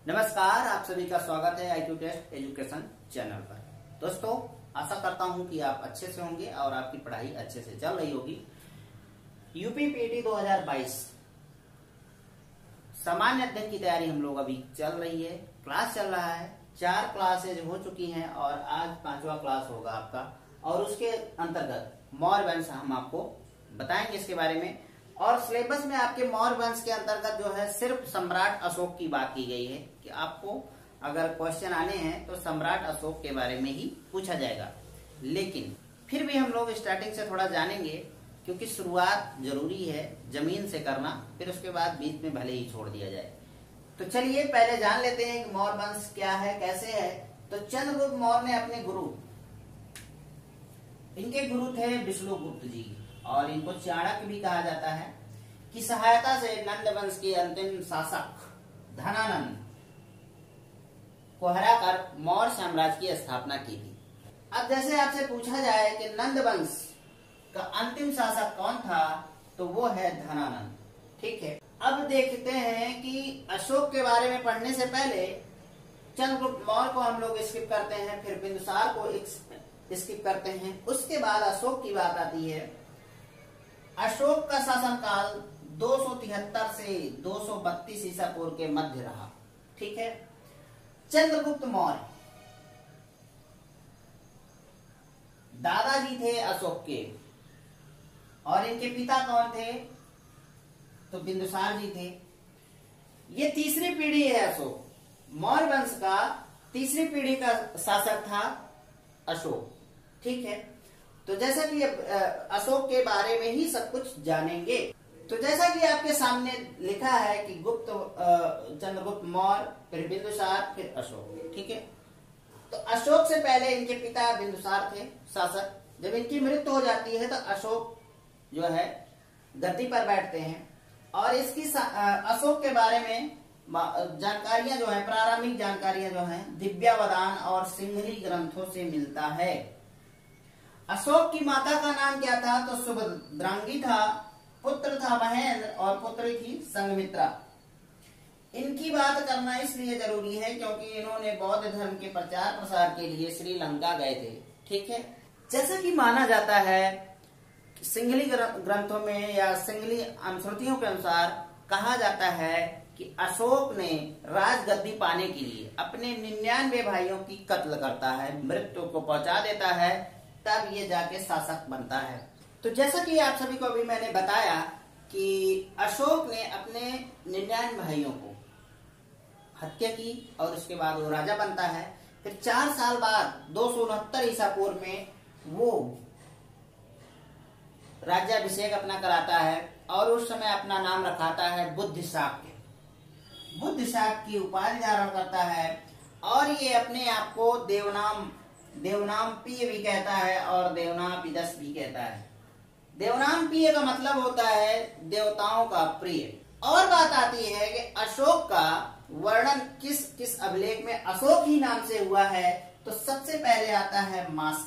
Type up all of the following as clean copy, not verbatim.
नमस्कार, आप सभी का स्वागत है IQ टेस्ट एजुकेशन चैनल पर। दोस्तों, आशा करता हूं कि आप अच्छे से होंगे और आपकी पढ़ाई अच्छे से चल रही होगी। यूपी पीटी 2022 सामान्य अध्ययन की तैयारी हम लोग अभी चल रही है। क्लास चल रहा है, 4 क्लासेज हो चुकी हैं और आज 5वां क्लास होगा आपका। और उसके अंतर्गत मौर्य वंश हम आपको बताएंगे इसके बारे में। और सिलेबस में आपके मौर्य वंश के अंतर्गत जो है सिर्फ सम्राट अशोक की बात की गई है कि आपको अगर क्वेश्चन आने हैं तो सम्राट अशोक के बारे में ही पूछा जाएगा। लेकिन फिर भी हम लोग स्टार्टिंग से थोड़ा जानेंगे, क्योंकि शुरुआत जरूरी है जमीन से करना, फिर उसके बाद बीच में भले ही छोड़ दिया जाए। तो चलिए पहले जान लेते हैं कि मौर्य वंश क्या है, कैसे है। तो चंद्रगुप्त मौर्य ने अपने गुरु, इनके गुरु थे विष्णुगुप्त जी, और इनको चाणक्य भी कहा जाता है, की सहायता से नंद वंश के अंतिम शासक धनानंद को हराकर मौर्य साम्राज्य की स्थापना की थी। अब जैसे आपसे पूछा जाए कि नंद वंश का अंतिम शासक कौन था, तो वो है धनानंद। ठीक है, अब देखते हैं कि अशोक के बारे में पढ़ने से पहले चंद्रगुप्त मौर्य को हम लोग स्किप करते हैं, फिर बिंदुसार को स्किप करते हैं, उसके बाद अशोक की बात आती है। अशोक का शासनकाल 273 से 232 ईसा पूर्व के मध्य रहा। ठीक है, चंद्रगुप्त मौर्य दादाजी थे अशोक के, और इनके पिता कौन थे, तो बिंदुसार जी थे। ये तीसरी पीढ़ी है अशोक, मौर्य वंश का तीसरी पीढ़ी का शासक था अशोक। ठीक है, तो जैसा कि अशोक के बारे में ही सब कुछ जानेंगे। तो जैसा कि आपके सामने लिखा है कि चंद्रगुप्त मौर्य, फिर बिंदुसार, फिर अशोक। ठीक है, तो अशोक से पहले इनके पिता बिंदुसार थे शासक। जब इनकी मृत्यु हो जाती है तो अशोक जो है गद्दी पर बैठते हैं, और इसकी अशोक के बारे में जानकारियां जो है, प्रारंभिक जानकारियां जो है दिव्यावदान और सिंहली ग्रंथों से मिलता है। अशोक की माता का नाम क्या था, तो सुभद्रांगी था, पुत्र था महेंद्र और पुत्री थी संघमित्रा। इनकी बात करना इसलिए जरूरी है क्योंकि इन्होंने बौद्ध धर्म के प्रचार प्रसार के लिए श्रीलंका गए थे। ठीक है, जैसा कि माना जाता है सिंहली ग्रंथों में या सिंहली अनुश्रुतियों के अनुसार कहा जाता है कि अशोक ने राजगद्दी पाने के लिए अपने 99 भाइयों की कत्ल करता है, मृत्यु को पहुंचा देता है, तब ये जाके शासक बनता है। तो जैसा कि आप सभी को अभी मैंने बताया कि अशोक ने अपने 99 भाइयों को हत्या की और उसके बाद वो राजा बनता है। फिर 4 साल बाद 269 ईसा पूर्व में वो राज्याभिषेक अपना कराता है, और उस समय अपना नाम रखाता है बुद्धिशाक्य। बुद्धिशाक्य की उपाधि धारण करता है, और ये अपने आप को देवनामपीय भी कहता है और देवनापिदस भी कहता है। देवनामपीय का मतलब होता है देवताओं का प्रिय। और बात आती है कि अशोक का वर्णन किस अभिलेख में अशोक ही नाम से हुआ है, तो सबसे पहले आता है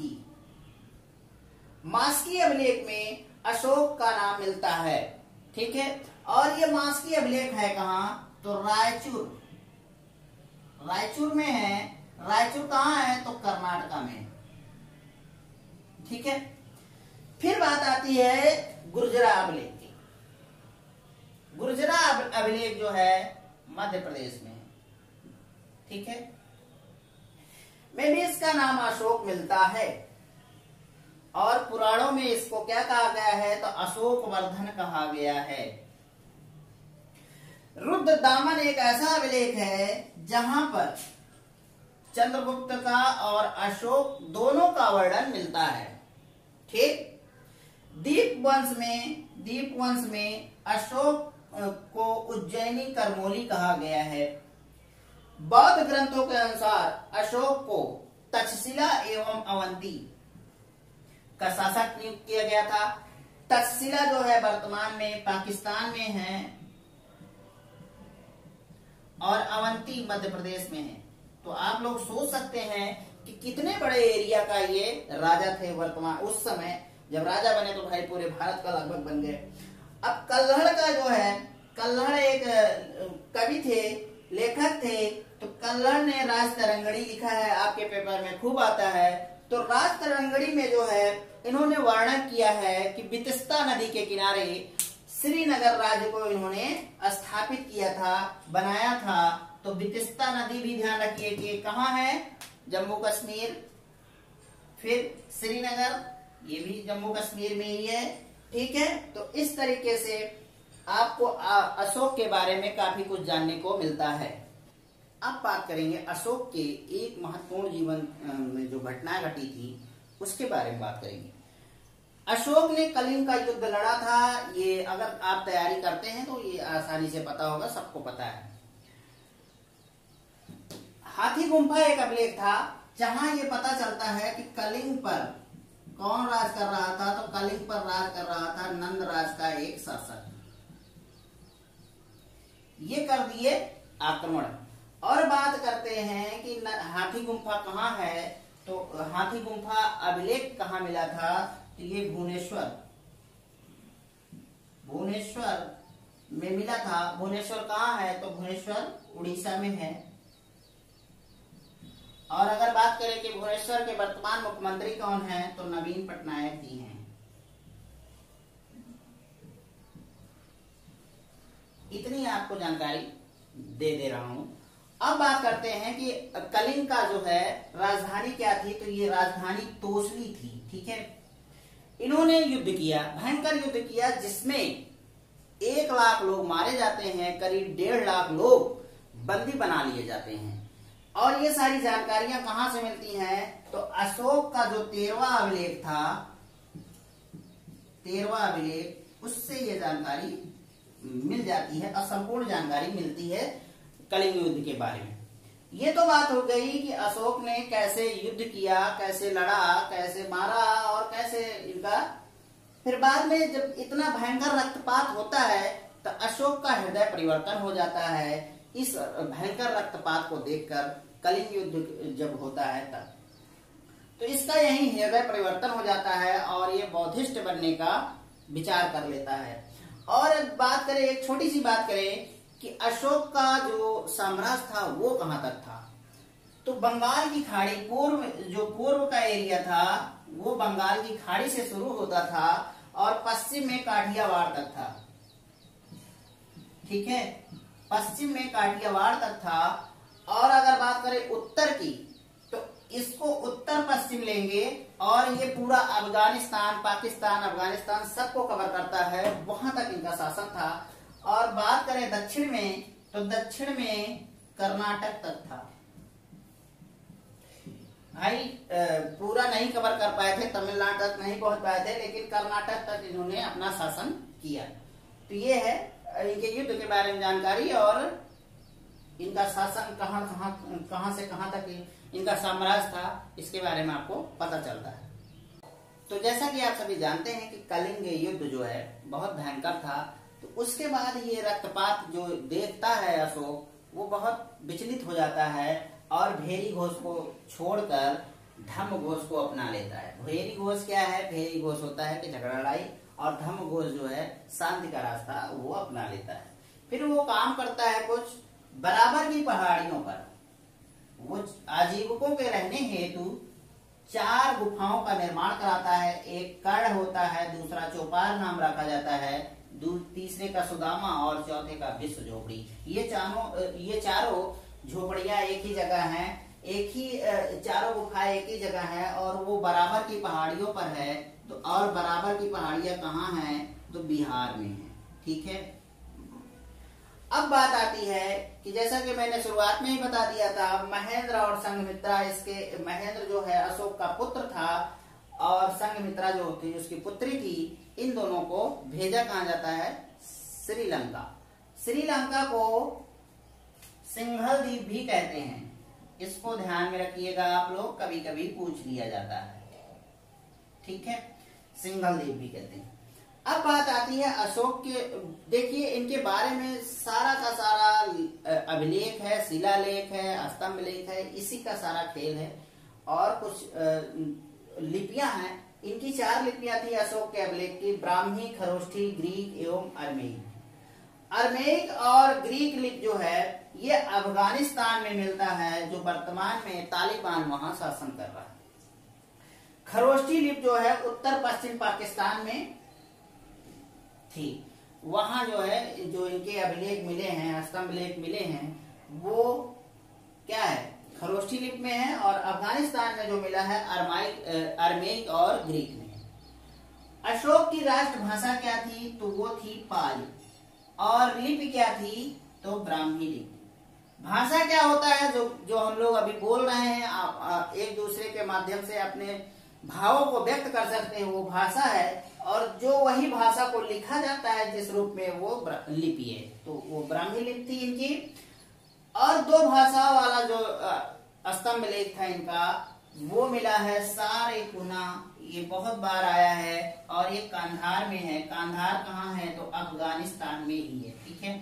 मास्की अभिलेख में अशोक का नाम मिलता है। ठीक है, और ये मास्की अभिलेख है कहाँ, तो रायचूर में है। रायचूर कहाँ है, तो कर्नाटका में। ठीक है, फिर बात आती है गुर्जरा अभिलेख की। गुर्जरा अभिलेख जो है मध्य प्रदेश में। ठीक है, में भी इसका नाम अशोक मिलता है, और पुराणों में इसको क्या कहा गया है, तो अशोक वर्धन कहा गया है। रुद्रदामन एक ऐसा अभिलेख है जहां पर चंद्रगुप्त का और अशोक दोनों का वर्णन मिलता है। ठीक, दीप वंश में अशोक को उज्जैनी करमोली कहा गया है। बौद्ध ग्रंथों के अनुसार अशोक को तक्षशिला एवं अवंती का शासक नियुक्त किया गया था। तक्षशिला जो है वर्तमान में पाकिस्तान में है, और अवंती मध्य प्रदेश में है। तो आप लोग सोच सकते हैं कि कितने बड़े एरिया का ये राजा थे वर्तमान। उस समय जब राजा बने तो भाई पूरे भारत का लगभग बन गए। अब कल्हड़ का जो है, कल्हड़ एक कवि थे लेखक थे तो कल्हड़ ने राजतरंगड़ी लिखा है, आपके पेपर में खूब आता है। तो राजतरंगड़ी में जो है इन्होंने वर्णन किया है कि बितस्ता नदी के किनारे श्रीनगर राज्य को इन्होंने स्थापित किया था, बनाया था। तो बितस्ता नदी भी ध्यान रखिए कि कहाँ है, जम्मू कश्मीर। फिर श्रीनगर, ये भी जम्मू कश्मीर में ही है, ठीक है। तो इस तरीके से आपको अशोक के बारे में काफी कुछ जानने को मिलता है। अब बात करेंगे अशोक के एक महत्वपूर्ण जीवन में जो घटनाएं घटी थी उसके बारे में बात करेंगे। अशोक ने कलिंग का युद्ध लड़ा था। ये अगर आप तैयारी करते हैं तो ये आसानी से पता होगा, सबको पता है। हाथी गुम्फा एक अभिलेख था जहां ये पता चलता है कि कलिंग पर कौन राज कर रहा था। तो कलिंग पर राज कर रहा था नंद राज का एक शासक। ये कर दिए आक्रमण। और बात करते हैं कि हाथी गुम्फा कहाँ है। तो हाथी गुम्फा अभिलेख कहाँ मिला था, तो ये भुवनेश्वर में मिला था। भुवनेश्वर कहाँ है, तो भुवनेश्वर उड़ीसा में है। और अगर बात करें कि भुवनेश्वर के वर्तमान मुख्यमंत्री कौन है, तो नवीन पटनायक जी हैं। इतनी आपको जानकारी दे रहा हूं। अब बात करते हैं कि कलिंग का जो है राजधानी क्या थी, तो ये राजधानी तोसली थी, ठीक है। इन्होंने युद्ध किया, भयंकर युद्ध किया, जिसमें 1 लाख लोग मारे जाते हैं, करीब 1.5 लाख लोग बंदी बना लिए जाते हैं। और ये सारी जानकारियां कहां से मिलती हैं, तो अशोक का जो 13वां अभिलेख था, 13वां अभिलेख, उससे ये जानकारी मिल जाती है, असंपूर्ण जानकारी मिलती है कलिंग युद्ध के बारे में। ये तो बात हो गई कि अशोक ने कैसे युद्ध किया, कैसे लड़ा, कैसे मारा और कैसे इनका। फिर बाद में जब इतना भयंकर रक्तपात होता है तो अशोक का हृदय परिवर्तन हो जाता है। इस भयंकर रक्तपात को देखकर कलिंग युद्ध जब होता है तब, तो इसका यही हृदय परिवर्तन हो जाता है और ये बौद्धिस्ट बनने का विचार कर लेता है। और बात करें, एक छोटी सी बात करें कि अशोक का जो साम्राज्य था वो कहां तक था, तो बंगाल की खाड़ी, पूर्व का एरिया था वो बंगाल की खाड़ी से शुरू होता था और पश्चिम में काठियावाड़ तक था, ठीक है, पश्चिम में काठियावाड़ तक था। और अगर बात करें उत्तर की, तो इसको उत्तर पश्चिम लेंगे और ये पूरा अफगानिस्तान, पाकिस्तान, अफगानिस्तान सबको कवर करता है, वहां तक इनका शासन था। और बात करें दक्षिण में, तो दक्षिण में कर्नाटक तक था। भाई पूरा नहीं कवर कर पाए थे, तमिलनाडु तक नहीं पहुंच पाए थे, लेकिन कर्नाटक तक इन्होंने अपना शासन किया। तो ये है इनके युद्ध के बारे में जानकारी और इनका शासन कहां से कहां तक इनका साम्राज्य था, इसके बारे में आपको पता चलता है। तो जैसा कि आप सभी जानते हैं कि कलिंग युद्ध जो है बहुत भयंकर था। तो उसके बाद ये रक्तपात जो देखता है अशोक, वो बहुत विचलित हो जाता है और भेरी घोष को छोड़कर धम्म घोष को अपना लेता है। भेरी घोष क्या है, भेरी घोष होता है कि झगड़ा लड़ाई, और धम्म घोष जो है शांति का रास्ता वो अपना लेता है। फिर वो काम करता है कुछ बराबर की पहाड़ियों पर, वो आजीविकों के रहने हेतु 4 गुफाओं का निर्माण कराता है। एक कर्ण होता है, दूसरा चौपार नाम रखा जाता है, तीसरे का सुदामा और चौथे का विश्व झोपड़ी। ये चारों झोपड़ियां एक ही जगह हैं, चारों गुफाएं एक ही जगह है और वो बराबर की पहाड़ियों पर है। तो और बराबर की पहाड़ियां कहाँ हैं, तो बिहार में है, ठीक है। अब बात आती है कि जैसा कि मैंने शुरुआत में ही बता दिया था, महेंद्र और संघमित्रा, इसके महेंद्र जो है अशोक का पुत्र था और संघमित्रा जो थी उसकी पुत्री थी। इन दोनों को भेजा कहा जाता है, श्रीलंका। श्रीलंका को सिंघल द्वीप भी कहते हैं, इसको ध्यान में रखिएगा आप लोग, कभी कभी पूछ लिया जाता है, ठीक है, सिंघल द्वीप भी कहते हैं। अब बात आती है अशोक के, देखिए इनके बारे में सारा का सारा अभिलेख है, शिलालेख है, स्तंभ लेख है, इसी का सारा खेल है। और कुछ लिपियां हैं, इनकी 4 लिपियां थी अशोक के अभिलेख की, ब्राह्मी, खरोष्ठी, ग्रीक एवं अरमेइक। अरमेइक और ग्रीक लिपि जो है ये अफगानिस्तान में मिलता है, जो वर्तमान में तालिबान वहां शासन कर रहा है। खरोष्ठी लिपि जो है उत्तर पश्चिम पाकिस्तान में थी। वहां जो है जो इनके अभिलेख मिले हैं, स्तंभ लेख मिले हैं, वो क्या है, खरोष्ठी लिपि में है। और अफगानिस्तान में जो मिला है अरमेनिक और ग्रीक में। अशोक की राष्ट्रभाषा क्या थी, तो वो थी पाली। और लिपि क्या थी, तो ब्राह्मी लिपि। भाषा क्या होता है, जो हम लोग अभी बोल रहे हैं, एक दूसरे के माध्यम से अपने भावों को व्यक्त कर सकते हैं, वो भाषा है। और जो वही भाषा को लिखा जाता है जिस रूप में, वो लिपि है। तो वो ब्राह्मी लिपि थी इनकी। और दो भाषा वाला जो स्तंभ लेख था इनका, वो मिला है सारेकुना। ये बहुत बार आया है और ये कांधार में है। कांधार कहाँ है, तो अफगानिस्तान में ही है। ठीक है,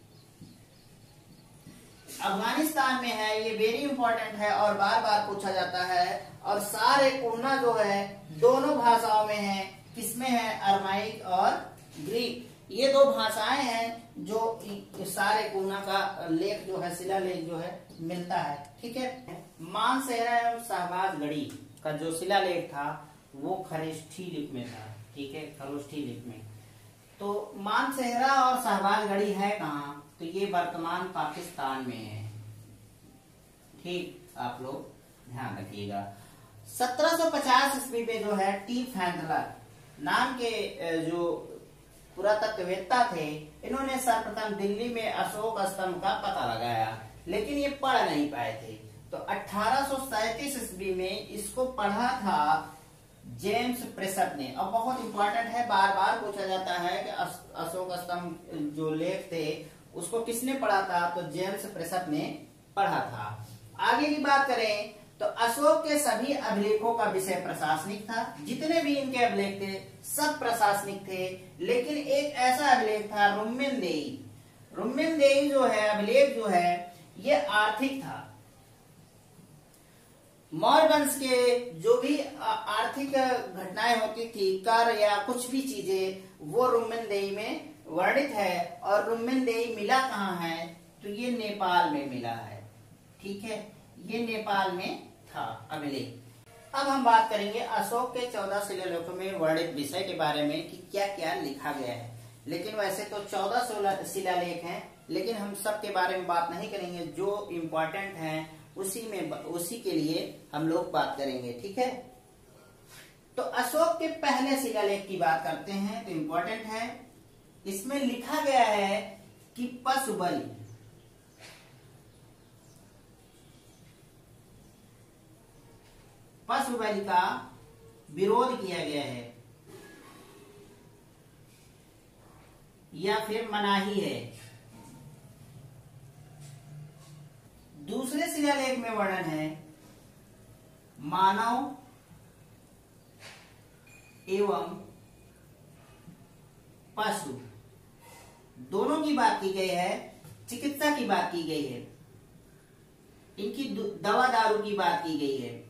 अफगानिस्तान में है। ये वेरी इंपॉर्टेंट है और बार बार पूछा जाता है। और सारेकुना जो है दोनों भाषाओं में है। किसमें है, अरमाइक और ग्रीक। ये दो भाषाएं हैं जो सारेकुना का लेख जो है, शिलालेख जो है मिलता है। ठीक है, मानसेहरा एवं शाहबाजगढ़ी का जो शिलालेख था वो खरोष्ठी लिपि में था। ठीक है, खरोष्ठी लिपि में। तो मानसेहरा और शाहबाजगढ़ी है कहाँ, तो ये वर्तमान पाकिस्तान में है। ठीक, आप लोग ध्यान रखिएगा। 1750 ईस्वी में जो है टी फैंडलर नाम के जो पुरातत्ववेत्ता थे, इन्होंने सर्वप्रथम दिल्ली में अशोक स्तंभ का पता लगाया, लेकिन ये पढ़ नहीं पाए थे। तो 1837 ईस्वी में इसको पढ़ा था जेम्स प्रेसप ने। अब बहुत इंपॉर्टेंट है, बार बार पूछा जाता है कि अशोक स्तंभ जो लेख थे उसको किसने पढ़ा था, तो जेम्स प्रेसप ने पढ़ा था। आगे की बात करें तो अशोक के सभी अभिलेखों का विषय प्रशासनिक था। जितने भी इनके अभिलेख थे सब प्रशासनिक थे। लेकिन एक ऐसा अभिलेख था रुम्मिनदेई। रुम्मिनदेई जो है अभिलेख जो है ये आर्थिक था। मौर्य वंश के जो भी आर्थिक घटनाएं होती थी, कर या कुछ भी चीजें, वो रुम्मिनदेई में वर्णित है। और रुम्मिनदेई मिला कहाँ है, तो ये नेपाल में मिला है। ठीक है, ये नेपाल में था अभिलेख। अब हम बात करेंगे अशोक के 14 शिलालेखों में वर्णित विषय के बारे में कि क्या क्या लिखा गया है। लेकिन वैसे तो 14 शिलालेख हैं, लेकिन हम सब के बारे में बात नहीं करेंगे। जो इम्पोर्टेंट हैं उसी के लिए हम लोग बात करेंगे। ठीक है, तो अशोक के पहले शिलालेख की बात करते हैं तो इम्पोर्टेंट है। इसमें लिखा गया है कि पशु बलि का विरोध किया गया है या फिर मनाही है। दूसरे शिलालेख में वर्णन है मानव एवं पशु दोनों की बात की गई है। चिकित्सा की बात की गई है, इनकी दवा दारू की बात की गई है।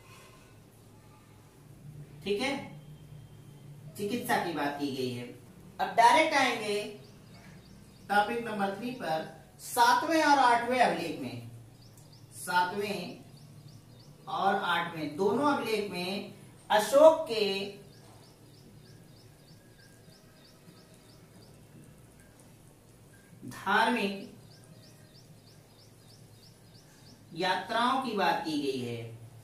ठीक है, चिकित्सा की बात की गई है। अब डायरेक्ट आएंगे टॉपिक नंबर 3 पर, 7वें और 8वें अभिलेख में। 7वें और 8वें दोनों अभिलेख में अशोक के धार्मिक यात्राओं की बात की गई है।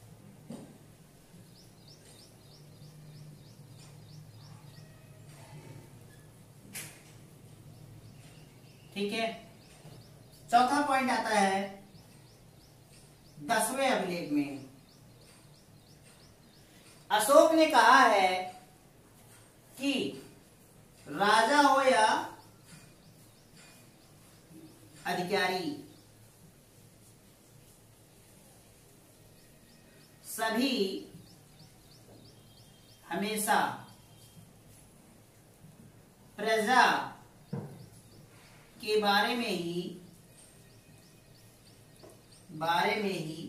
ठीक है, चौथा पॉइंट आता है 10वें अभिलेख में। अशोक ने कहा है कि राजा हो या अधिकारी, सभी हमेशा प्रजा के बारे में ही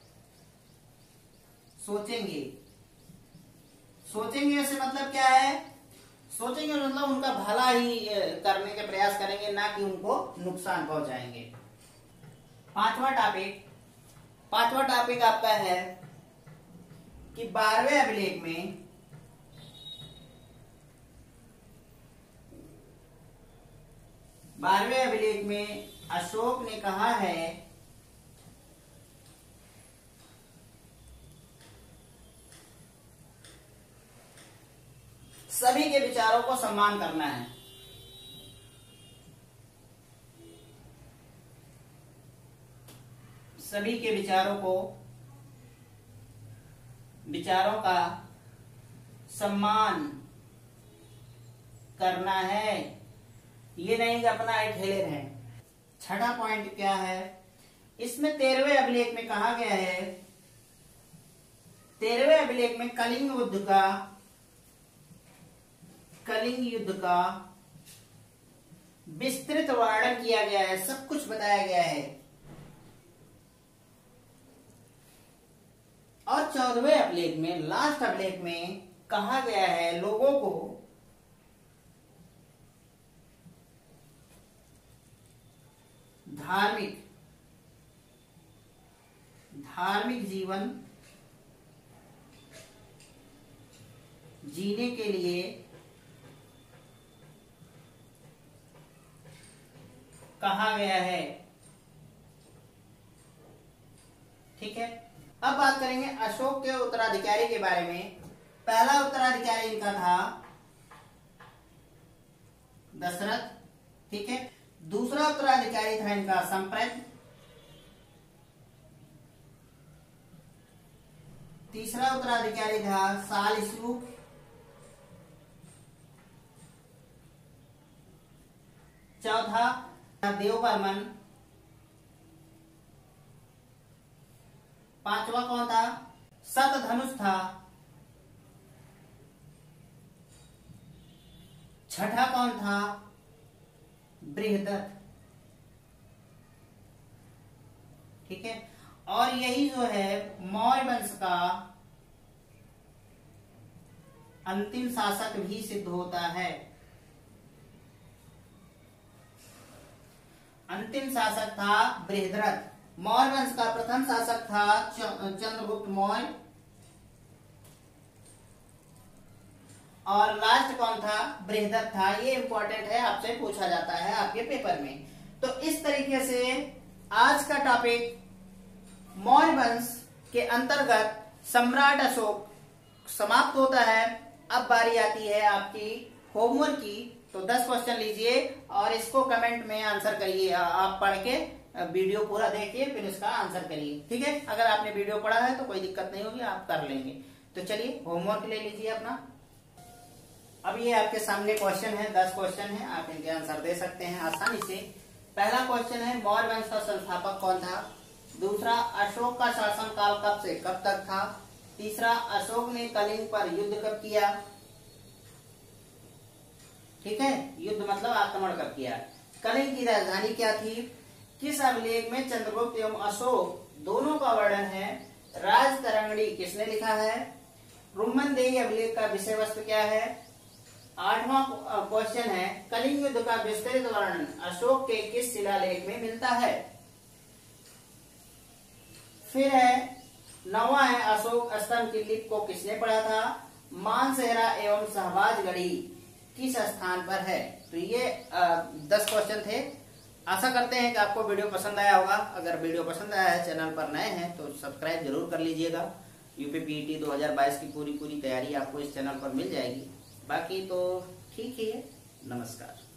सोचेंगे। सोचेंगे से मतलब क्या है, सोचेंगे मतलब उनका भला ही करने के प्रयास करेंगे, ना कि उनको नुकसान पहुंचाएंगे। पांचवा टॉपिक आपका है कि 12वें अभिलेख में अशोक ने कहा है सभी के विचारों को सम्मान करना है। सभी के विचारों का सम्मान करना है, ये नहीं कि अपना ठेले रहे। छठा पॉइंट क्या है, इसमें 13वें अभिलेख में कहा गया है, 13वें अभिलेख में कलिंग युद्ध का विस्तृत वर्णन किया गया है, सब कुछ बताया गया है। और 14वें अभिलेख में, लास्ट अभिलेख में कहा गया है लोगों को धार्मिक जीवन जीने के लिए कहा गया है। ठीक है, अब बात करेंगे अशोक के उत्तराधिकारी के बारे में। पहला उत्तराधिकारी इनका था दशरथ। ठीक है, दूसरा उत्तराधिकारी था इनका संप्रद। तीसरा उत्तराधिकारी था सालश्रुप। चौथा देववर्मन। पांचवा कौन था, शतधनुष था। छठा कौन था, बृहदत्त। ठीक है, और यही जो है मौर्य वंश का अंतिम शासक भी सिद्ध होता है। अंतिम शासक था बृहद्रथ। मौर्य वंश का प्रथम शासक था चंद्रगुप्त मौर्य। और लास्ट कौन था, बृहद्रथ था। ये इंपॉर्टेंट है, आपसे पूछा जाता है आपके पेपर में। तो इस तरीके से आज का टॉपिक मौर्य वंश के अंतर्गत सम्राट अशोक समाप्त होता है। अब बारी आती है आपकी होमवर्क की। तो 10 क्वेश्चन लीजिए और इसको कमेंट में आंसर करिए। आप पढ़ के वीडियो पूरा देखिए, फिर इसका आंसर करिए। ठीक है, अगर आपने वीडियो पढ़ा है तो कोई दिक्कत नहीं होगी, आप कर लेंगे। तो चलिए होमवर्क ले लीजिए अपना। अब ये आपके सामने क्वेश्चन है, 10 क्वेश्चन है, आप इनके आंसर दे सकते हैं आसानी से। पहला क्वेश्चन है मौर्य वंश का संस्थापक कौन था। दूसरा, अशोक का शासनकाल कब से कब तक था। तीसरा, अशोक ने कलिंग पर युद्ध कब किया। ठीक है, युद्ध मतलब आक्रमण कब किया। कलिंग की राजधानी क्या थी। किस अभिलेख में चंद्रगुप्त एवं अशोक दोनों का वर्णन है। राजतरंगिणी किसने लिखा है। रुम्मनदेही अभिलेख का विषय वस्तु क्या है। 8वां क्वेश्चन है कलिंग युद्ध का विस्तृत वर्णन अशोक के किस शिलालेख में मिलता है। फिर है 9वां है अशोक स्तंभ की लिपि को किसने पढ़ा था। मानसेहरा एवं शहबाजगढ़ी किस स्थान पर है। तो ये 10 क्वेश्चन थे। आशा करते हैं कि आपको वीडियो पसंद आया होगा। अगर वीडियो पसंद आया है, चैनल पर नए हैं तो सब्सक्राइब जरूर कर लीजिएगा। यूपी पीईटी 2022 की पूरी तैयारी आपको इस चैनल पर मिल जाएगी। बाकी तो ठीक ही है। नमस्कार।